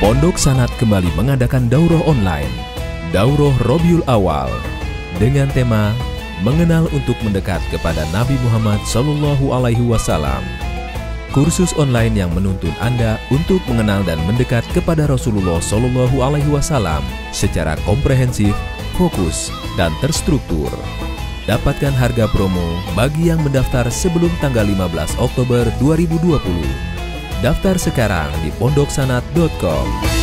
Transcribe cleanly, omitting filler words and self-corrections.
Pondok Sanad kembali mengadakan daurah online, Daurah Rabiul Awal, dengan tema Mengenal untuk mendekat kepada Nabi Muhammad SAW. Kursus online yang menuntun Anda untuk mengenal dan mendekat kepada Rasulullah SAW secara komprehensif, fokus, dan terstruktur. Dapatkan harga promo bagi yang mendaftar sebelum tanggal 15 Oktober 2020. Daftar sekarang di pondoksanad.com.